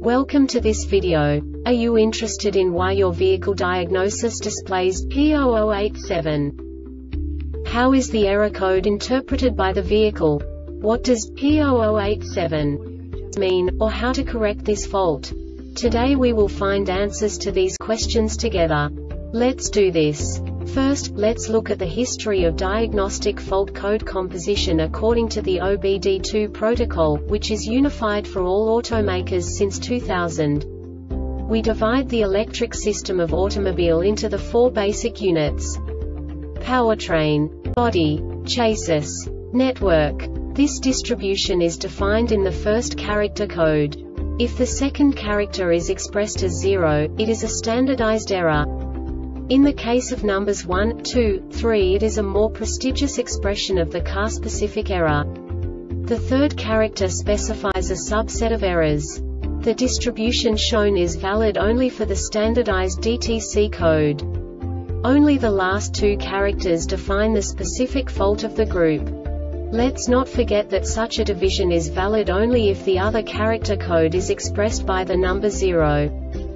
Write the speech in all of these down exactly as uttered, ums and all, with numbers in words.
Welcome to this video. Are you interested in why your vehicle diagnosis displays P zero zero eight seven? How is the error code interpreted by the vehicle? What does P zero zero eight seven mean, or how to correct this fault? Today we will find answers to these questions together. Let's do this. First, let's look at the history of diagnostic fault code composition according to the O B D two protocol, which is unified for all automakers since two thousand. We divide the electric system of automobile into the four basic units: powertrain, body, chassis, network. This distribution is defined in the first character code. If the second character is expressed as zero, it is a standardized error. In the case of numbers one, two, three, it is a more prestigious expression of the car-specific error. The third character specifies a subset of errors. The distribution shown is valid only for the standardized D T C code. Only the last two characters define the specific fault of the group. Let's not forget that such a division is valid only if the other character code is expressed by the number zero.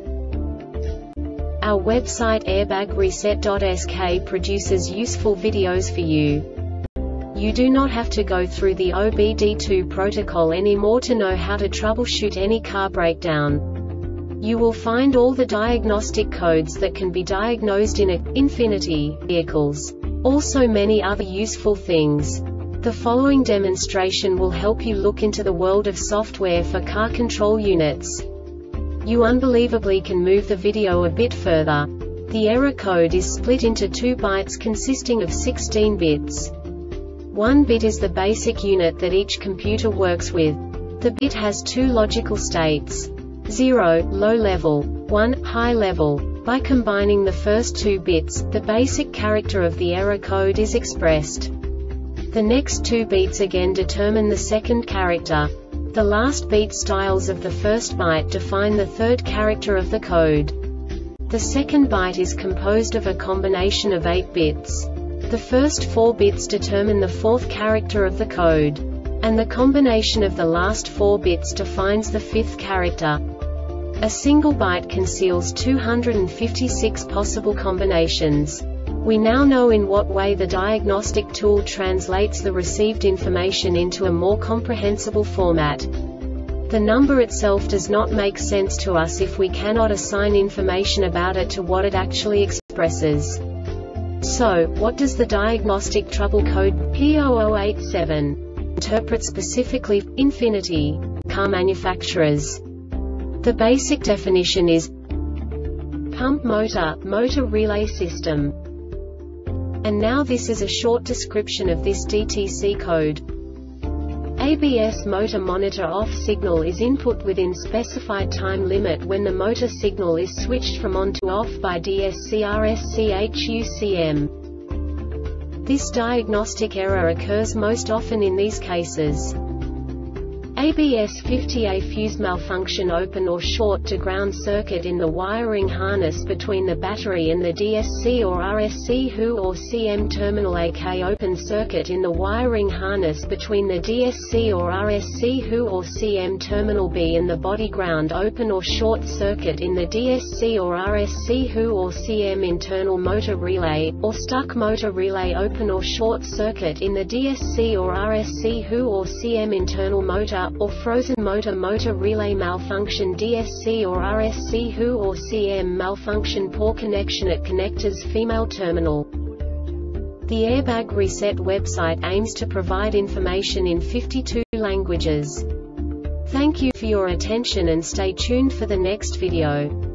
Our website airbag reset dot S K produces useful videos for you. You do not have to go through the O B D two protocol anymore to know how to troubleshoot any car breakdown. You will find all the diagnostic codes that can be diagnosed in a Infiniti vehicles. Also many other useful things. The following demonstration will help you look into the world of software for car control units. You unbelievably can move the video a bit further. The error code is split into two bytes consisting of sixteen bits. One bit is the basic unit that each computer works with. The bit has two logical states: zero, low level, one, high level. By combining the first two bits, the basic character of the error code is expressed. The next two bits again determine the second character. The last beat styles of the first byte define the third character of the code. The second byte is composed of a combination of eight bits. The first four bits determine the fourth character of the code. And the combination of the last four bits defines the fifth character. A single byte conceals two hundred fifty-six possible combinations. We now know in what way the diagnostic tool translates the received information into a more comprehensible format. The number itself does not make sense to us if we cannot assign information about it to what it actually expresses. So, what does the diagnostic trouble code P zero zero eight seven interpret specifically for Infiniti car manufacturers? The basic definition is pump motor, motor relay system. And now this is a short description of this D T C code. A B S motor monitor off signal is input within specified time limit when the motor signal is switched from on to off by D S C R S C H U C M. This diagnostic error occurs most often in these cases: A B S fifty A fuse malfunction, open or short to ground circuit in the wiring harness between the battery and the D S C or R S C H U or C M terminal, aka open circuit in the wiring harness between the D S C or R S C H U or C M terminal B and the body ground, open or short circuit in the D S C or R S C H U or C M internal motor relay, or stuck motor relay, open or short circuit in the D S C or R S C H U or C M internal motor, or frozen motor, motor relay malfunction, D S C or R S C H U or C M malfunction, poor connection at connectors, female terminal. The Airbag Reset website aims to provide information in fifty-two languages. Thank you for your attention and stay tuned for the next video.